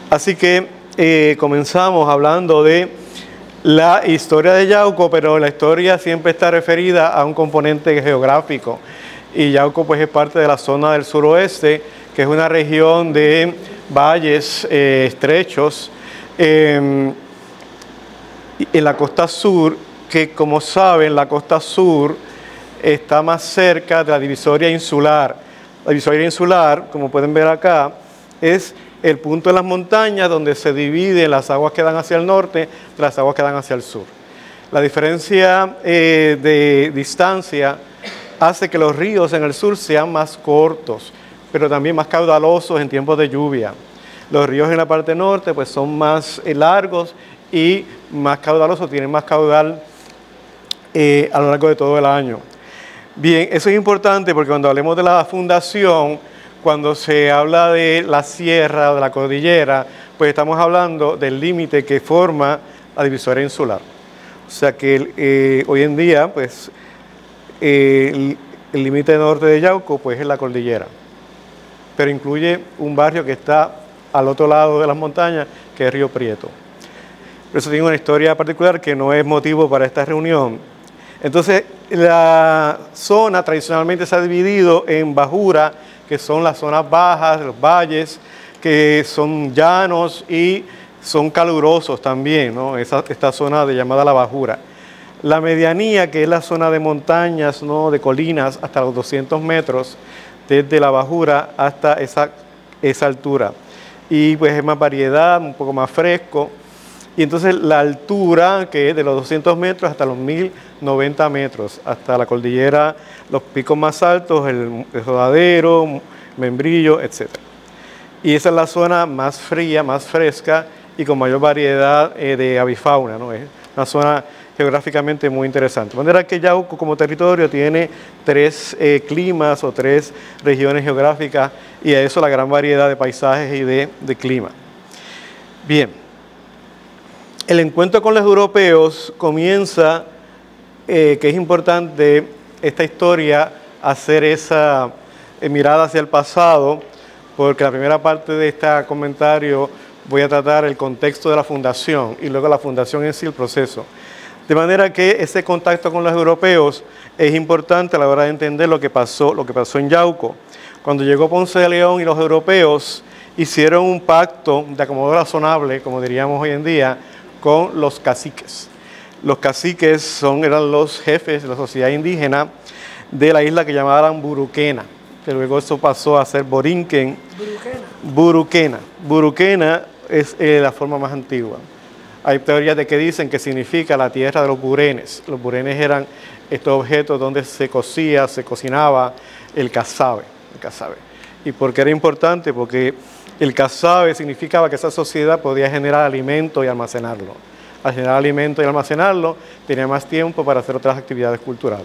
Así que comenzamos hablando de la historia de Yauco, pero la historia siempre está referida a un componente geográfico. Y Yauco pues es parte de la zona del suroeste, que es una región de valles estrechos en la costa sur, que como saben la costa sur está más cerca de la divisoria insular. La divisoria insular, como pueden ver acá, es el punto en las montañas donde se dividen las aguas que dan hacia el norte de las aguas que dan hacia el sur. La diferencia de distancia hace que los ríos en el sur sean más cortos, pero también más caudalosos en tiempos de lluvia. Los ríos en la parte norte pues son más largos y más caudalosos, tienen más caudal a lo largo de todo el año. Bien, eso es importante porque cuando hablemos de la fundación, cuando se habla de la sierra o de la cordillera, pues estamos hablando del límite que forma la divisoria insular. O sea que hoy en día, pues, el límite norte de Yauco, pues, es la cordillera. Pero incluye un barrio que está al otro lado de las montañas, que es Río Prieto. Por eso tiene una historia particular que no es motivo para esta reunión. Entonces, la zona tradicionalmente se ha dividido en bajura, que son las zonas bajas, los valles, que son llanos y son calurosos también, ¿no? Esta zona llamada la bajura. La medianía, que es la zona de montañas, ¿no? De colinas, hasta los 200 metros, desde la bajura hasta esa altura. Y pues es más variedad, un poco más fresco. Y entonces la altura, que es de los 200 metros hasta los 1090 metros, hasta la cordillera, los picos más altos, el Rodadero, Membrillo, etc. Y esa es la zona más fría, más fresca y con mayor variedad de avifauna, ¿no? Es una zona geográficamente muy interesante. De manera que Yauco como territorio tiene 3 climas o 3 regiones geográficas y a eso la gran variedad de paisajes y de clima. Bien. El encuentro con los europeos comienza, que es importante esta historia, hacer esa mirada hacia el pasado, porque la primera parte de este comentario voy a tratar el contexto de la fundación y luego la fundación en sí, el proceso. De manera que ese contacto con los europeos es importante a la hora de entender lo que pasó en Yauco. Cuando llegó Ponce de León y los europeos hicieron un pacto de acomodo razonable, como diríamos hoy en día, con los caciques. Los caciques eran los jefes de la sociedad indígena de la isla que llamaban Buruquena, que luego eso pasó a ser Borinquen. Buruquena. Buruquena es la forma más antigua. Hay teorías de que dicen que significa la tierra de los burenes. Los burenes eran estos objetos donde se cocía, se cocinaba el casabe. ¿Y por qué era importante? Porque el casabe significaba que esa sociedad podía generar alimento y almacenarlo. Al generar alimento y almacenarlo, tenía más tiempo para hacer otras actividades culturales.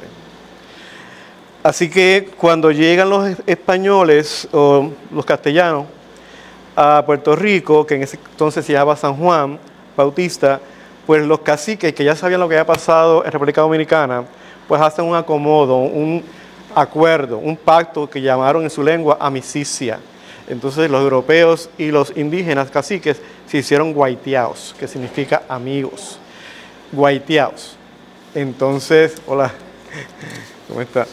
Así que cuando llegan los españoles o los castellanos a Puerto Rico, que en ese entonces se llamaba San Juan Bautista, pues los caciques, que ya sabían lo que había pasado en República Dominicana, pues hacen un acomodo, un acuerdo, un pacto que llamaron en su lengua amicicia. Entonces los europeos y los indígenas caciques se hicieron guaiteaos, que significa amigos. Guaiteaos. Entonces, hola, ¿cómo está?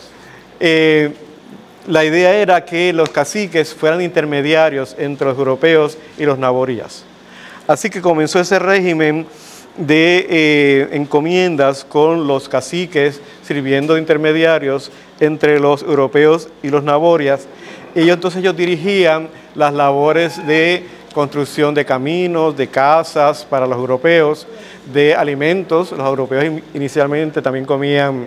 La idea era que los caciques fueran intermediarios entre los europeos y los naborías. Así que comenzó ese régimen de encomiendas con los caciques sirviendo de intermediarios entre los europeos y los naborias. Ellos dirigían las labores de construcción de caminos, de casas para los europeos, de alimentos. Los europeos inicialmente también comían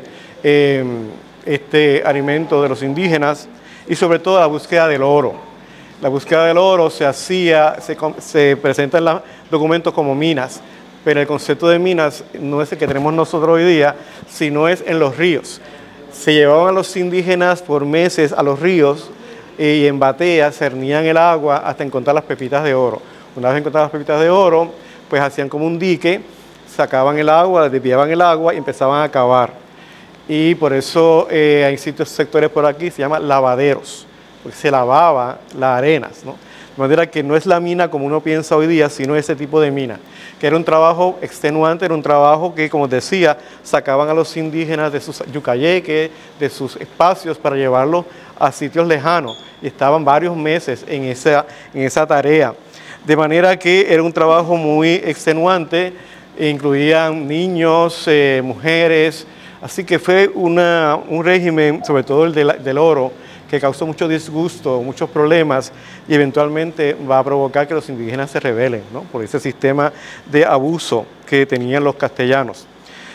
este alimento de los indígenas y sobre todo la búsqueda del oro. La búsqueda del oro se presenta en los documentos como minas, pero el concepto de minas no es el que tenemos nosotros hoy día, sino es en los ríos. Se llevaban a los indígenas por meses a los ríos y en bateas cernían el agua hasta encontrar las pepitas de oro. Una vez encontradas las pepitas de oro, pues hacían como un dique, sacaban el agua, desviaban el agua y empezaban a cavar. Y por eso hay sectores por aquí, se llaman lavaderos, porque se lavaba las arenas, ¿no? De manera que no es la mina como uno piensa hoy día, sino ese tipo de mina, que era un trabajo extenuante, era un trabajo que, como decía, sacaban a los indígenas de sus yucayeques, de sus espacios para llevarlos a sitios lejanos, y estaban varios meses en esa tarea. De manera que era un trabajo muy extenuante, incluían niños, mujeres, así que fue un régimen, sobre todo el del oro, que causó mucho disgusto, muchos problemas, y eventualmente va a provocar que los indígenas se rebelen, ¿no?, por ese sistema de abuso que tenían los castellanos.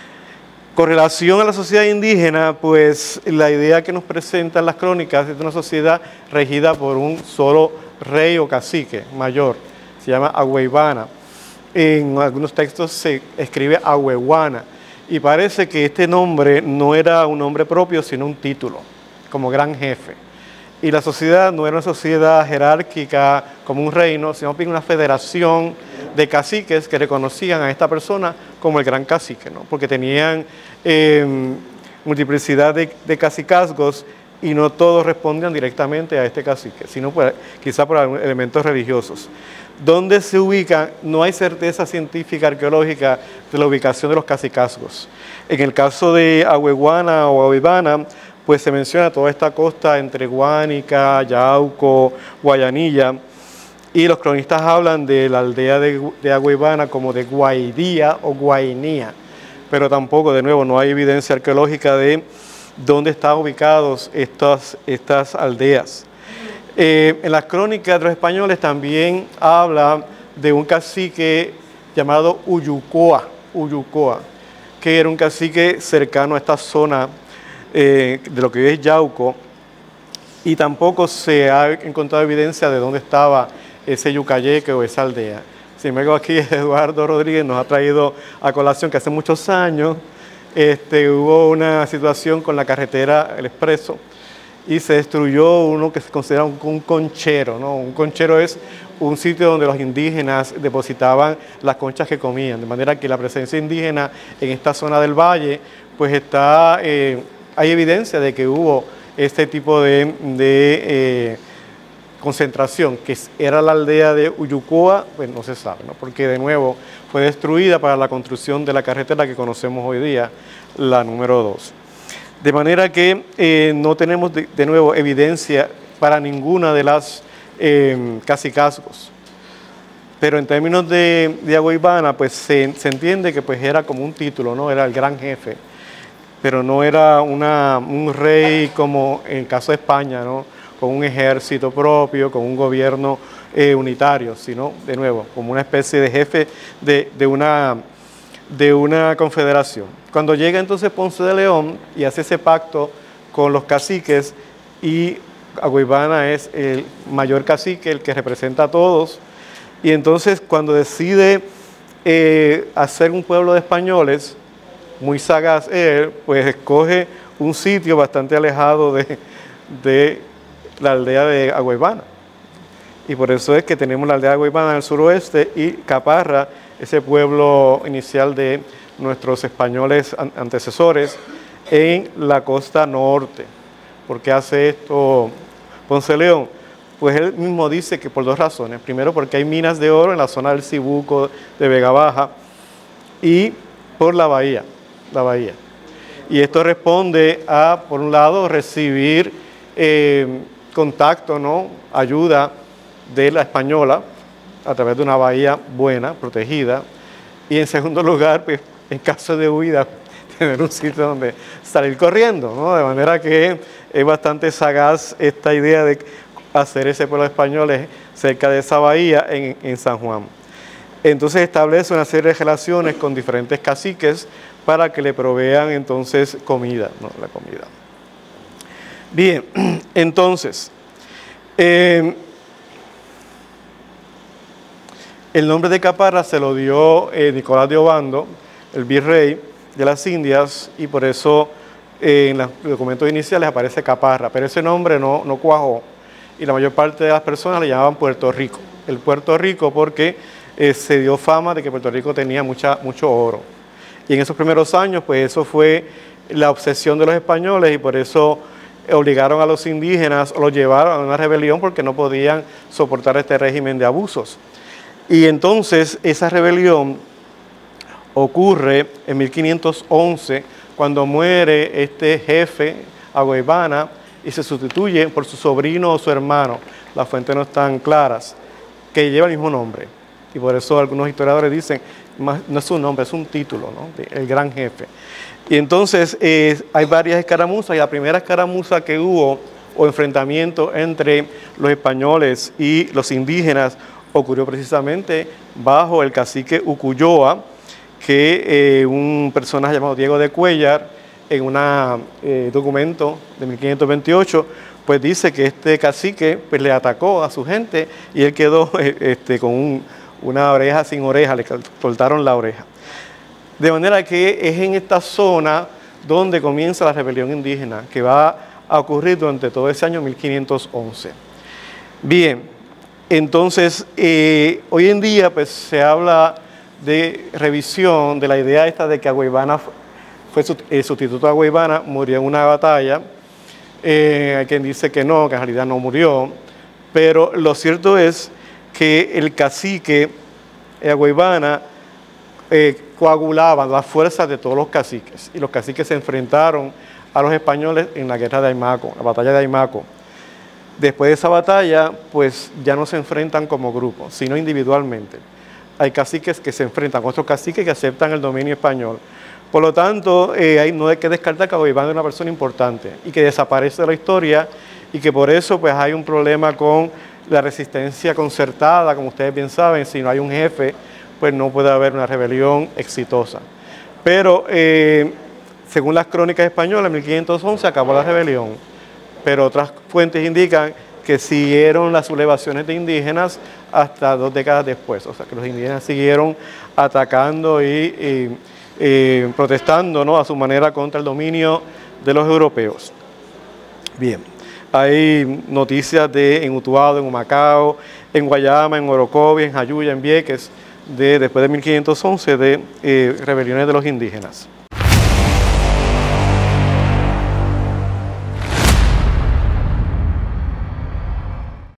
Con relación a la sociedad indígena, pues la idea que nos presentan las crónicas es de una sociedad regida por un solo rey o cacique mayor, se llama Agüeybana. En algunos textos se escribe Agüehuana, y parece que este nombre no era un nombre propio, sino un título, como gran jefe. Y la sociedad no era una sociedad jerárquica como un reino, sino una federación de caciques que reconocían a esta persona como el gran cacique, ¿no?, porque tenían multiplicidad de cacicazgos, y no todos respondían directamente a este cacique, sino quizá por elementos religiosos. ¿Dónde se ubican? No hay certeza científica arqueológica de la ubicación de los cacicazgos. En el caso de Agüehuana o Agüeybana, pues se menciona toda esta costa entre Guánica, Yauco, Guayanilla, y los cronistas hablan de la aldea de Agüeybana como de Guaidía o Guainía, pero tampoco, de nuevo, no hay evidencia arqueológica de dónde están ubicados estas aldeas. En las crónicas de los españoles también habla de un cacique llamado Uyucoa, que era un cacique cercano a esta zona de lo que hoy es Yauco, y tampoco se ha encontrado evidencia de dónde estaba ese yucayeque o esa aldea. Sin embargo, aquí Eduardo Rodríguez nos ha traído a colación que hace muchos años hubo una situación con la carretera El Expreso, y se destruyó uno que se considera un conchero, ¿no? Un conchero es un sitio donde los indígenas depositaban las conchas que comían, de manera que la presencia indígena en esta zona del valle, pues hay evidencia de que hubo este tipo de concentración, que era la aldea de Uyucoa, pues no se sabe, ¿no?, porque de nuevo fue destruida para la construcción de la carretera que conocemos hoy día, la número 2. De manera que no tenemos de nuevo evidencia para ninguna de las cacicazgos. Pero en términos de Agüeybana, pues se entiende que pues era como un título, ¿no?, era el gran jefe, pero no era un rey como en el caso de España, ¿no?, con un ejército propio, con un gobierno unitario, sino, de nuevo, como una especie de jefe de una confederación. Cuando llega entonces Ponce de León y hace ese pacto con los caciques, y Agüeybana es el mayor cacique, el que representa a todos, y entonces cuando decide hacer un pueblo de españoles, muy sagaz él, pues escoge un sitio bastante alejado de la aldea de Agüeybana. Y por eso es que tenemos la aldea de Agüeybana en el suroeste, y Caparra, ese pueblo inicial de nuestros españoles antecesores, en la costa norte. ¿Por qué hace esto Ponce de León? Pues él mismo dice que por dos razones. Primero, porque hay minas de oro en la zona del Cibuco, de Vega Baja, y por la bahía. Y esto responde a, por un lado, recibir contacto, ¿no?, ayuda de la española a través de una bahía buena, protegida, y en segundo lugar, pues, en caso de huida, tener un sitio donde salir corriendo, ¿no? De manera que es bastante sagaz esta idea de hacer ese pueblo de españoles cerca de esa bahía en San Juan. Entonces establece una serie de relaciones con diferentes caciques para que le provean entonces comida, ¿no?, la comida. Bien, entonces, el nombre de Caparra se lo dio Nicolás de Obando, el virrey de las Indias, y por eso en los documentos iniciales aparece Caparra, pero ese nombre no cuajó, y la mayor parte de las personas le llamaban Puerto Rico. El Puerto Rico porque se dio fama de que Puerto Rico tenía mucho oro. Y en esos primeros años, pues eso fue la obsesión de los españoles, y por eso obligaron a los indígenas o los llevaron a una rebelión porque no podían soportar este régimen de abusos. Y entonces esa rebelión ocurre en 1511 cuando muere este jefe, Agua Ivana, y se sustituye por su sobrino o su hermano, las fuentes no están claras, que lleva el mismo nombre. Y por eso algunos historiadores dicen, no es un nombre, es un título, ¿no? El gran jefe. Y entonces hay varias escaramuzas, y la primera escaramuza que hubo, o enfrentamiento entre los españoles y los indígenas, ocurrió precisamente bajo el cacique Ucuyoa, que un personaje llamado Diego de Cuéllar, en un documento de 1528, pues dice que este cacique pues, le atacó a su gente y él quedó con una oreja sin oreja, le cortaron la oreja. De manera que es en esta zona donde comienza la rebelión indígena, que va a ocurrir durante todo ese año 1511. Bien, entonces hoy en día pues se habla de revisión de la idea esta de que Agua Ivana fue el sustituto de Agua Ivana, murió en una batalla. Hay quien dice que no, que en realidad no murió, pero lo cierto es que el cacique Agua Ivana coagulaba las fuerzas de todos los caciques, y los caciques se enfrentaron a los españoles en la guerra de Aymaco, la batalla de Aymaco. Después de esa batalla, pues ya no se enfrentan como grupo, sino individualmente. Hay caciques que se enfrentan a otros caciques que aceptan el dominio español. Por lo tanto, no hay que descartar que Agua Ivana es una persona importante y que desaparece de la historia, y que por eso pues, hay un problema con la resistencia concertada, como ustedes bien saben. Si no hay un jefe, pues no puede haber una rebelión exitosa. Pero según las crónicas españolas, en 1511 acabó la rebelión, pero otras fuentes indican que siguieron las sublevaciones de indígenas hasta 2 décadas después. O sea, que los indígenas siguieron atacando y protestando, ¿no?, a su manera contra el dominio de los europeos. Bien, hay noticias en Utuado, en Humacao, en Guayama, en Orocovi, en Jayuya, en Vieques, después de 1511, de rebeliones de los indígenas.